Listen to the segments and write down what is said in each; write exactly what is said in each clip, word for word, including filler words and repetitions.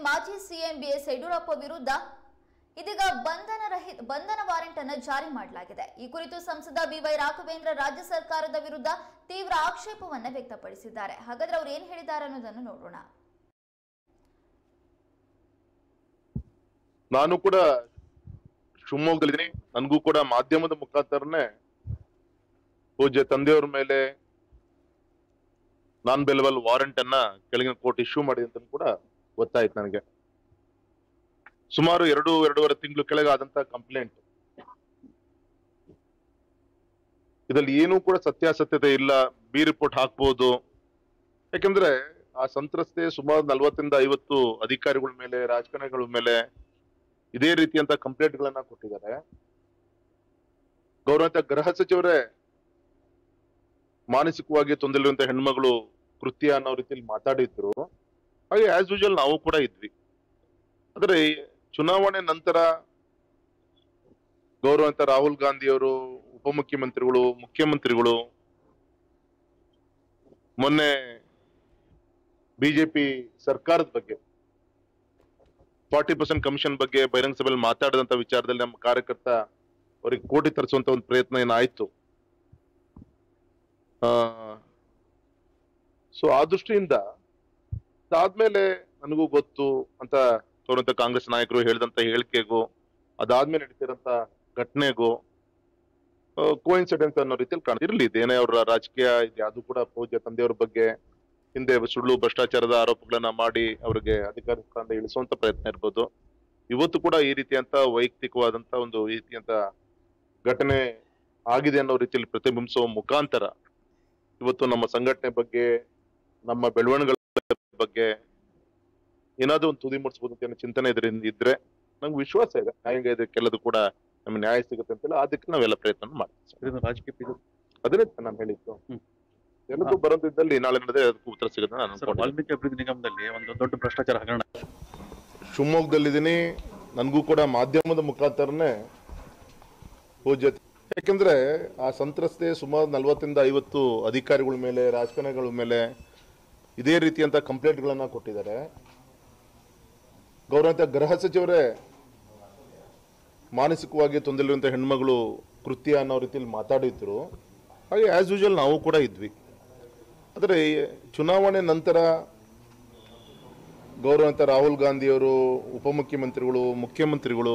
ಮಾಜಿ CM BS Yediyurappa ವಿರುದ್ಧ ಇದೀಗ ಬಂಧನ ರಹಿತ ಬಂಧನ ವಾರೆಂಟ್ ಅನ್ನು ಜಾರಿ ಮಾಡಲಾಗಿದೆ. ಈ ಕುರಿತು ಸಂಸದ ಬಿವೈ ರಾಘವೇಂದ್ರ ರಾಜ್ಯ ಸರ್ಕಾರದ ವಿರುದ್ಧ ತೀವ್ರ ಆಕ್ಷೇಪವನ್ನು ವ್ಯಕ್ತಪಡಿಸಿದ್ದಾರೆ. ಹಾಗಾದ್ರೆ ಅವರು ಏನು ಹೇಳಿದ್ದಾರೆ ಅನ್ನೋದನ್ನು ನೋಡೋಣ. ನಾನು ಕೂಡ ಶಿವಮೊಗ್ಗದಲ್ಲಿದ್ದೀನಿ. ನನಗೂ ಕೂಡ ಮಾಧ್ಯಮದ ಮುಖಾಂತರನೇ ಪೂಜ್ಯ ತಂದೆಯವರ ಮೇಲೆ ನಾನ್ ಬೆಲಬಲ್ ವಾರೆಂಟ್ ಅನ್ನ ಕೆಳಗಿನ ಕೋರ್ಟ್ ಇಶ್ಯೂ ಮಾಡಿ ಅಂತ ಕೂಡ ಗೊತ್ತಾಯ್ತು. ನನಗೆ ಸುಮಾರು ಎರಡು ಎರಡೂವರೆ ತಿಂಗಳು ಕೆಳಗಾದಂತ ಕಂಪ್ಲೇಂಟ್. ಇದರಲ್ಲಿ ಏನೂ ಕೂಡ ಸತ್ಯಾಸತ್ಯತೆ ಇಲ್ಲ. ಬಿ ರಿಪೋರ್ಟ್ ಹಾಕ್ಬೋದು. ಯಾಕಂದ್ರೆ ಆ ಸಂತ್ರಸ್ತೆ ಸುಮಾರು ನಲ್ವತ್ತರಿಂದ ಐವತ್ತು ಅಧಿಕಾರಿಗಳ ಮೇಲೆ, ರಾಜಕಾರಣಿಗಳ ಮೇಲೆ ಇದೇ ರೀತಿಯಂತ ಕಂಪ್ಲೇಂಟ್ ಗಳನ್ನ ಕೊಟ್ಟಿದ್ದಾರೆ. ಗೌರವಂತ ಗೃಹ ಸಚಿವರೇ ಮಾನಸಿಕವಾಗಿ ತೊಂದರೆಯಿರುವಂತ ಹೆಣ್ಮಗಳು ಕೃತ್ಯ ಅನ್ನೋ ರೀತಿಯಲ್ಲಿ ಮಾತಾಡಿದ್ರು. ಹಾಗೆ ಆಸ್ ಯೂಶುವಲ್ ನಾವು ಕೂಡ ಇದ್ವಿ. ಆದ್ರೆ ಚುನಾವಣೆ ನಂತರ ಗೌರವಂತ ರಾಹುಲ್ ಗಾಂಧಿಯವರು, ಉಪಮುಖ್ಯಮಂತ್ರಿಗಳು, ಮುಖ್ಯಮಂತ್ರಿಗಳು ಮೊನ್ನೆ ಬಿಜೆಪಿ ಸರ್ಕಾರದ ಬಗ್ಗೆ ಫಾರ್ಟಿ ಪರ್ಸೆಂಟ್ ಕಮಿಷನ್ ಬಗ್ಗೆ ಬಹಿರಂಗ ಸಭೆಯಲ್ಲಿ ಮಾತಾಡಿದಂತ ವಿಚಾರದಲ್ಲಿ ನಮ್ಮ ಕಾರ್ಯಕರ್ತ ಅವರಿಗೆ ಕೋಟಿ ತರಿಸುವಂತ ಒಂದು ಪ್ರಯತ್ನ ಏನಾಯ್ತು. ಆ ಸೊ ಆ ದೃಷ್ಟಿಯಿಂದ ಅದಾದ್ಮೇಲೆ ನನಗೂ ಗೊತ್ತು ಅಂತ ತೋರಂತ ಕಾಂಗ್ರೆಸ್ ನಾಯಕರು ಹೇಳಿದಂತ ಹೇಳಿಕೆಗೂ ಅದಾದ್ಮೇಲೆ ನಡೀತಿರಂತ ಘಟನೆಗೂ ಕೋಇನ್ಸಿಡೆನ್ಸ್ ಅನ್ನೋ ರೀತಿಯಲ್ಲಿ ಕಾಣ ಇರ್ಲಿ. ಇದೇನೇ ಅವರ ರಾಜಕೀಯ ಇದೆ, ಅದು ಕೂಡ ಪೂಜ್ಯ ತಂದೆಯವ್ರ ಬಗ್ಗೆ ಹಿಂದೆ ಸುಳ್ಳು ಭ್ರಷ್ಟಾಚಾರದ ಆರೋಪಗಳನ್ನ ಮಾಡಿ ಅವರಿಗೆ ಅಧಿಕಾರದಿಂದ ಇಳಿಸುವಂತ ಪ್ರಯತ್ನ ಇರ್ಬೋದು. ಇವತ್ತು ಕೂಡ ಈ ರೀತಿಯಂತ ವೈಯಕ್ತಿಕವಾದಂತ ಒಂದು ಈ ರೀತಿಯಂತ ಘಟನೆ ಆಗಿದೆ ಅನ್ನೋ ರೀತಿಯಲ್ಲಿ ಪ್ರತಿಬಿಂಬಿಸುವ ಮುಖಾಂತರ ಇವತ್ತು ನಮ್ಮ ಸಂಘಟನೆ ಬಗ್ಗೆ, ನಮ್ಮ ಬೆಳವಣಿಗೆಗಳ ಬಗ್ಗೆ ಏನಾದ್ರೂ ಒಂದು ತುದಿ ಮುಡಿಸಬಹುದು ಅಂತ ಚಿಂತನೆ ಇದರಿಂದ ಇದ್ರೆ ನಂಗೆ ವಿಶ್ವಾಸ ಇದೆ ನ್ಯಾಯಾಂಗ ಇದಕ್ಕೆಲ್ಲದು ಕೂಡ ನಮ್ಗೆ ನ್ಯಾಯ ಸಿಗುತ್ತೆ ಅಂತೆಲ್ಲ. ಅದಕ್ಕೆ ನಾವೆಲ್ಲ ಪ್ರಯತ್ನ ಮಾಡ್ತೀವಿ. ರಾಜಕೀಯ ಅದನ್ನೇ ನಾನು ಹೇಳಿದ್ದು. ಎಲ್ಲದೂ ಬರೋದಿದ್ದಲ್ಲಿ ನಾಳೆ ನಡೆದೇ ಅದಕ್ಕೂ ಉತ್ತರ ಸಿಗುತ್ತೆ. ನಾನು ವಾಲ್ಮೀಕಿ ಅಭಿವೃದ್ಧಿ ನಿಗಮದಲ್ಲಿ ಒಂದು ದೊಡ್ಡ ಭ್ರಷ್ಟಾಚಾರ ಹಗರಣ ಶಿವಮೊಗ್ಗದಲ್ಲಿದ್ದೀನಿ. ನನಗೂ ಕೂಡ ಮಾಧ್ಯಮದ ಮುಖಾಂತರನೇ ಪೂಜ್ಯ, ಯಾಕೆಂದ್ರೆ ಆ ಸಂತ್ರಸ್ತೆ ಸುಮಾರು ನಲ್ವತ್ತರಿಂದ ಐವತ್ತು ಅಧಿಕಾರಿಗಳ ಮೇಲೆ, ರಾಜಕಾರಣಿಗಳ ಮೇಲೆ ಇದೇ ರೀತಿಯಂತ ಕಂಪ್ಲೇಂಟ್ ಗಳನ್ನ ಕೊಟ್ಟಿದ್ದಾರೆ. ಗೌರವಂತ ಗೃಹ ಸಚಿವರೇ ಮಾನಸಿಕವಾಗಿ ತೊಂದರೆಯಿರುವಂತ ಹೆಣ್ಮಗಳು ಕೃತ್ಯ ಅನ್ನೋ ರೀತಿಯಲ್ಲಿ ಮಾತಾಡಿದ್ರು. ಹಾಗೆ ಆಸ್ ಯೂಶುವಲ್ ನಾವು ಕೂಡ ಇದ್ವಿ. ಆದರೆ ಚುನಾವಣೆ ನಂತರ ಗೌರವಂತ ರಾಹುಲ್ ಗಾಂಧಿಯವರು, ಉಪಮುಖ್ಯಮಂತ್ರಿಗಳು, ಮುಖ್ಯಮಂತ್ರಿಗಳು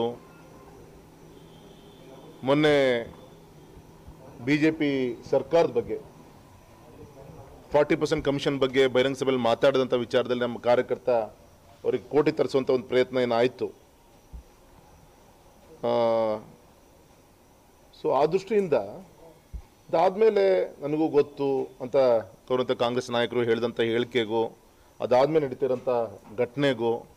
ಮೊನ್ನೆ ಬಿಜೆಪಿ ಸರ್ಕಾರದ ಬಗ್ಗೆ ಫಾರ್ಟಿ ಪರ್ಸೆಂಟ್ ಕಮಿಷನ್ ಬಗ್ಗೆ ಬಹಿರಂಗ ಸಭೆಯಲ್ಲಿ ಮಾತಾಡಿದಂಥ ವಿಚಾರದಲ್ಲಿ ನಮ್ಮ ಕಾರ್ಯಕರ್ತ ಅವರಿಗೆ ಕೋಟಿ ತರಿಸುವಂಥ ಒಂದು ಪ್ರಯತ್ನ ಏನಾಯಿತು. ಸೊ ಆ ದೃಷ್ಟಿಯಿಂದ ಅದಾದ್ಮೇಲೆ ನನಗೂ ಗೊತ್ತು ಅಂತ ಗೌರವಂತ ಕಾಂಗ್ರೆಸ್ ನಾಯಕರು ಹೇಳಿದಂಥ ಹೇಳಿಕೆಗೂ ಅದಾದ್ಮೇಲೆ ನಡೀತಿರೋಂಥ ಘಟನೆಗೂ